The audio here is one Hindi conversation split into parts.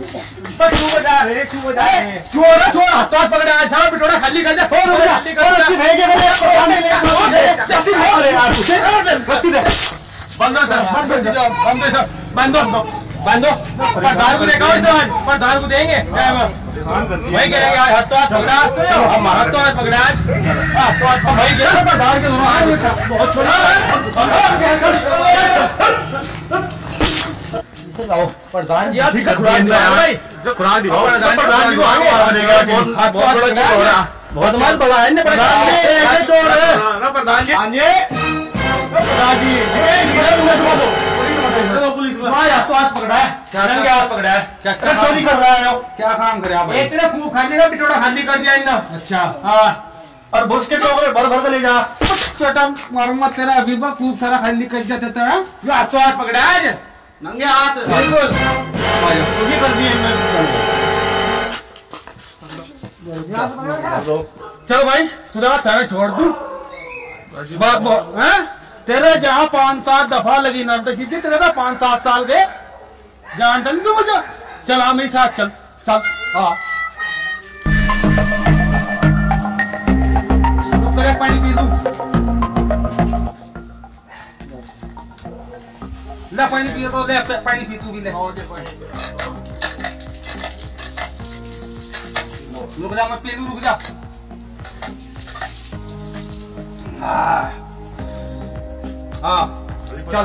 बजा रे छोड़ हाथ पकड़ा छाड़ बिटोड़ा खाली कर दे खाली कर दे बंदो सर बंदो प्रधान को देखा प्रधान को देंगे वही करेंगे आज हाथ पकड़ा हाथ पकड़ा वही प्रधान के बहुत प्रधान जी बहुत माल बड़ा है प्रधान जी पुलिस हाथ पकड़ा है क्या चोरी कर रहा है क्या काम करे आप इतने खूब खाने का बिटोड़ा खाली कर दिया इन्होंने अच्छा हाँ और भूस के टोकरे भर भर के ले जा छोटा मारूंगा तेरा अभी खूब सारा खाली कर दिया देता है जो हाथ पकड़ा है नंगे हाथ बिल्कुल कर दिए चलो भाई तुझे तेरा छोड़ दूं तेरे जहाँ 5-7 दफा लगी नर्द सीधी तेरे तो 5-7 साल गए जानता नहीं तू मुझे चल हाँ मेरे साथ चल चल हाँ तेरे पानी पी लूं ले पानी पी तो ले पानी पी तू भी ले रुक जा मत पी लूं रुक जा हाँ चल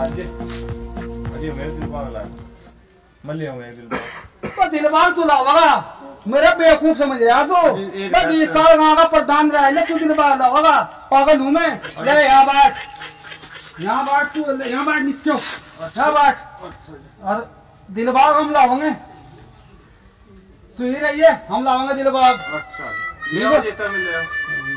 दिलबाग तू लाओगा मेरा बेवकूफ समझ रहा तू मैं 20 साल वहाँ का प्रधान रहा है तू दिलबाग लाओगा पागल हूँ मैं ले यहाँ बाट तू यहाँ बाट नीचे यहाँ बाट और दिलबाग हम लाओगे तू ही रहिए हम लाओगे दिलबाग